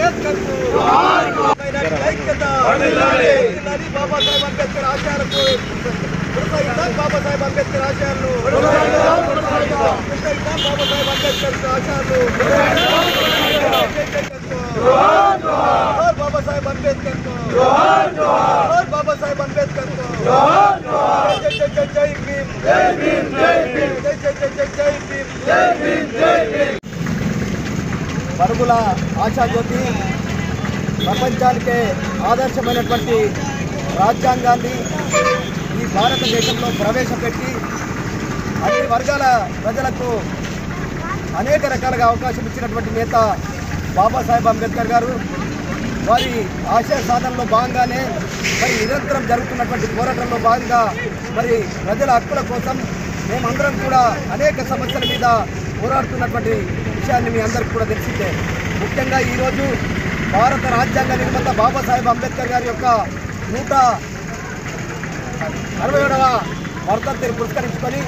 అంబేద్కర్ బాబా సాహెబ్ అంబేద్కర్ ఆశయాలకు బాబా సాహెబ్ అంబేద్కర్ ఆశయాలను బాబా సాహెబ్ అంబేద్కర్ ఆశయాలు బాబా సాహెబ్ అంబేద్కర్ బాబా సాహెబ్ అంబేద్కర్ జై భీమ్ జై భీమ్ జై భీమ్ జై జై జై జై జై భీమ్ జై భీమ్ జై భీమ్ పరుగుల ఆశాజ్యోతి ప్రపంచానికే ఆదర్శమైనటువంటి రాజ్యాంగాన్ని ఈ భారతదేశంలో ప్రవేశపెట్టి అన్ని వర్గాల ప్రజలకు అనేక రకాలుగా అవకాశం ఇచ్చినటువంటి నేత బాబాసాహెబ్ అంబేద్కర్ గారు వారి ఆశయ సాధనలో భాగంగానే మరి నిరంతరం జరుగుతున్నటువంటి పోరాటంలో భాగంగా మరి ప్రజల హక్కుల కోసం మేమందరం కూడా అనేక సమస్యల మీద పోరాడుతున్నటువంటి విషయాన్ని మీ అందరికీ కూడా తెలిసిందే. ముఖ్యంగా ఈరోజు భారత రాజ్యాంగ నిర్మాత బాబాసాహెబ్ అంబేద్కర్ గారి యొక్క 167వ వర్ధంతిని పురస్కరించుకొని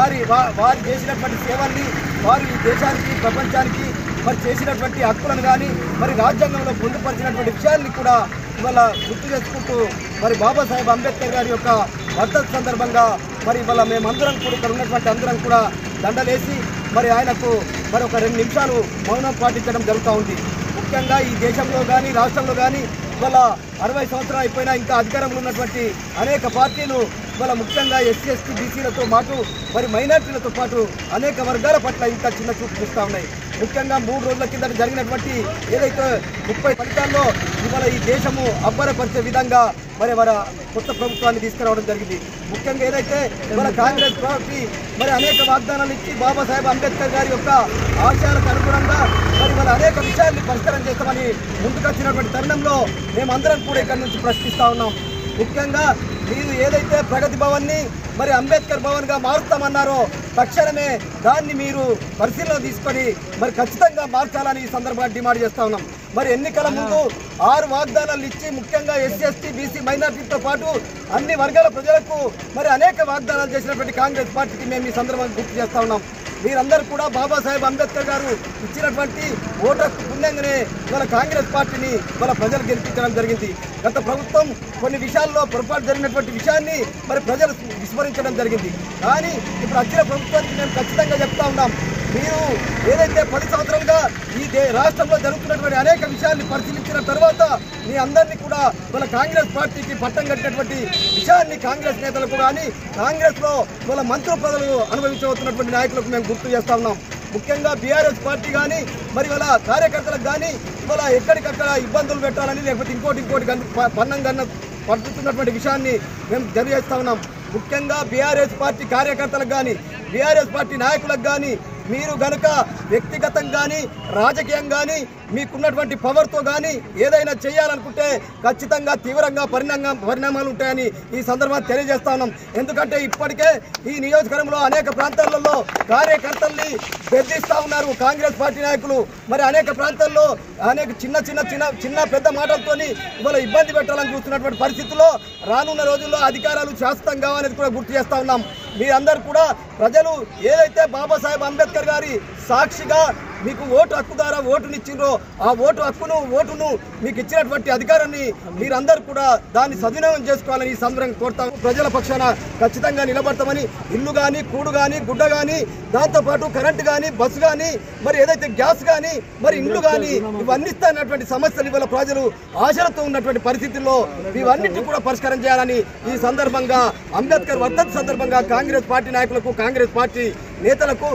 వారు చేసినటువంటి సేవల్ని వారు ఈ దేశానికి ప్రపంచానికి మరి చేసినటువంటి హక్కులను కానీ మరి రాజ్యాంగంలో పొందుపరిచినటువంటి విషయాన్ని కూడా ఇవాళ గుర్తు చేసుకుంటూ మరి బాబాసాహెబ్ అంబేద్కర్ గారి యొక్క వర్ధంతి సందర్భంగా మరి ఇవాళ మేమందరం కూడా ఇక్కడ ఉన్నటువంటి అందరం కూడా దండలేసి మరి ఆయనకు మరి ఒక 2 నిమిషాలు మౌనం పాటించడం జరుగుతూ ఉంది. ముఖ్యంగా ఈ దేశంలో కానీ రాష్ట్రంలో కానీ ఇవాళ 60 సంవత్సరాలు అయిపోయినా ఇంకా అధికారంలో ఉన్నటువంటి అనేక పార్టీలు ఇవాళ ముఖ్యంగా ఎస్సీ ఎస్టీ బీసీలతో పాటు మరి మైనార్టీలతో పాటు అనేక వర్గాల పట్ల ఇంకా చిన్న చూపు చూస్తూ ఉన్నాయి. ముఖ్యంగా 3 రోజుల కిందట జరిగినటువంటి ఏదైతే 30 ఫలితాల్లో ఇవాళ ఈ దేశము అబ్బరపరిచే విధంగా మరి కొత్త ప్రభుత్వాన్ని తీసుకురావడం జరిగింది. ముఖ్యంగా ఏదైతే ఇవాళ కాంగ్రెస్ పార్టీ మరి అనేక వాగ్దానాలు ఇచ్చి బాబాసాహెబ్ అంబేద్కర్ గారి యొక్క ఆశయాలకు అనుగుణంగా మరి వాళ్ళ అనేక విషయాన్ని పరిష్కారం చేస్తామని ముందుకొచ్చినటువంటి తరుణంలో మేమందరం కూడా ఇక్కడి నుంచి ప్రశ్నిస్తూ ఉన్నాం. ముఖ్యంగా మీరు ఏదైతే ప్రగతి భవన్ని మరి అంబేద్కర్ భవన్గా మారుస్తామన్నారో తక్షణమే దాన్ని మీరు పరిశీలన తీసుకొని మరి ఖచ్చితంగా మార్చాలని ఈ సందర్భంగా డిమాండ్ చేస్తూ ఉన్నాం. మరి ఎన్నికల ముందు 6 వాగ్దానాలు ఇచ్చి ముఖ్యంగా ఎస్సీ ఎస్టీ బీసీ మైనార్టీతో పాటు అన్ని వర్గాల ప్రజలకు మరి అనేక వాగ్దానాలు చేసినటువంటి కాంగ్రెస్ పార్టీకి మేము ఈ సందర్భంగా గుర్తు చేస్తూ ఉన్నాం. మీరందరూ కూడా బాబాసాహెబ్ అంబేద్కర్ గారు ఇచ్చినటువంటి ఓటకు పుణ్యంగానే ఇవాళ కాంగ్రెస్ పార్టీని ఇవాళ ప్రజలు గెలిపించడం జరిగింది. గత ప్రభుత్వం కొన్ని విషయాల్లో పొరపాటు జరిగినటువంటి విషయాన్ని మరి ప్రజలు విస్మరించడం జరిగింది. కానీ ఇప్పుడు వచ్చిన ప్రభుత్వానికి మేము ఖచ్చితంగా చెప్తా ఉన్నాం, మీరు ఏదైతే 10 సంవత్సరాలుగా ఈ రాష్ట్రంలో జరుగుతున్నటువంటి అనేక విషయాన్ని పరిశీలించిన తర్వాత మీ అందరినీ కూడా వాళ్ళ కాంగ్రెస్ పార్టీకి పట్టం కట్టినటువంటి విషయాన్ని కాంగ్రెస్ నేతలకు కానీ కాంగ్రెస్లో వాళ్ళ మంత్రి పదవులు అనుభవించబోతున్నటువంటి నాయకులకు మేము గుర్తు చేస్తా ఉన్నాం. ముఖ్యంగా బీఆర్ఎస్ పార్టీ కానీ మరి వాళ్ళ కార్యకర్తలకు కానీ ఇవాళ ఎక్కడికక్కడ ఇబ్బందులు పెట్టాలని లేకపోతే ఇంకోటి పన్నం కన్నా పడుతున్నటువంటి విషయాన్ని మేము తెలియజేస్తా ఉన్నాం. ముఖ్యంగా బీఆర్ఎస్ పార్టీ కార్యకర్తలకు కానీ బీఆర్ఎస్ పార్టీ నాయకులకు కానీ మీరు గనుక వ్యక్తిగతంగా కానీ రాజకీయంగా కానీ మీకున్నటువంటి పవర్తో కానీ ఏదైనా చేయాలనుకుంటే ఖచ్చితంగా తీవ్రంగా పరిణామాలు ఉంటాయని ఈ సందర్భంగా తెలియజేస్తా ఉన్నాం. ఎందుకంటే ఇప్పటికే ఈ నియోజకవర్గంలో అనేక ప్రాంతాలలో కార్యకర్తల్ని బెదిరిస్తూ ఉన్నారు కాంగ్రెస్ పార్టీ నాయకులు. మరి అనేక ప్రాంతాల్లో అనేక చిన్న పెద్ద మాటలతోని ఇవాళ ఇబ్బంది పెట్టాలని చూస్తున్నటువంటి పరిస్థితుల్లో రానున్న రోజుల్లో అధికారాలు శాశ్వతం కావాలనేది కూడా గుర్తు చేస్తూ ఉన్నాం. మీరందరూ కూడా ప్రజలు ఏదైతే బాబాసాహెబ్ అంబేద్కర్ గారి సాక్షిగా మీకు ఓటు హక్కు ద్వారా ఓటునిచ్చిండ్రో ఆ ఓటును మీకు ఇచ్చినటువంటి అధికారాన్ని మీరందరూ కూడా దాన్ని సద్వినియోగం చేసుకోవాలని ఈ సందర్భంగా కోరుతాము. ప్రజల పక్షాన ఖచ్చితంగా నిలబడతామని ఇల్లు కానీ కూడు కానీ గుడ్డ కానీ దాంతోపాటు కరెంటు కానీ బస్సు కానీ మరి ఏదైతే గ్యాస్ కానీ మరి ఇండ్లు కానీ ఇవన్నీ ఇస్తున్నటువంటి సమస్యలు ఇవాళ ప్రజలు ఆశలతో ఉన్నటువంటి పరిస్థితుల్లో ఇవన్నిటిని కూడా పరిష్కారం చేయాలని ఈ సందర్భంగా అంబేద్కర్ వర్ధంతి సందర్భంగా కాంగ్రెస్ పార్టీ నాయకులకు కాంగ్రెస్ పార్టీ నేతలకు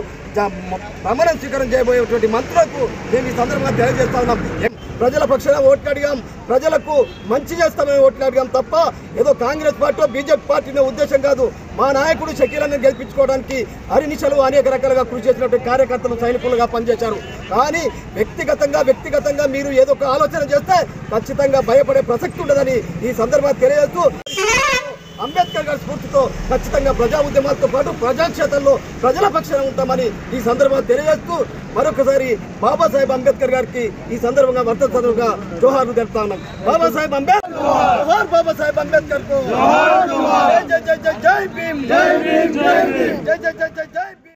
ప్రమాణం స్వీకారం చేయబోయేటువంటి మంత్రులకు మేము ఈ సందర్భంగా తెలియజేస్తా ఉన్నాం. ప్రజల పక్షాన ఓట్లు అడిగాం, ప్రజలకు మంచి చేస్తామని ఓట్లు అడిగాం తప్ప ఏదో కాంగ్రెస్ పార్టీ బీజేపీ పార్టీ ఉద్దేశం కాదు. మా నాయకుడు షకీలను గెలిపించుకోవడానికి అరినిశలు అనేక రకాలుగా కృషి చేసినటువంటి కార్యకర్తలు సైనికులుగా పనిచేశారు. కానీ వ్యక్తిగతంగా మీరు ఏదో ఒక ఆలోచన చేస్తే ఖచ్చితంగా భయపడే ప్రసక్తి ఉండదని ఈ సందర్భంగా తెలియజేస్తూ అంబేద్కర్ గారి స్ఫూర్తితో ఖచ్చితంగా ప్రజా ఉద్యమాలతో పాటు ప్రజాక్షేత్రంలో ప్రజల పక్షాన ఉంటామని ఈ సందర్భంగా తెలియజేస్తూ మరొకసారి బాబాసాహెబ్ అంబేద్కర్ గారికి ఈ సందర్భంగా వర్ధంతి సందర్భంగా జోహార్లు తెలుపుతా ఉన్నాం. బాబాసాహెబ్ అంబేద్కర్ కు జై జై జై జై జై భీమ్, జై జై జై జై.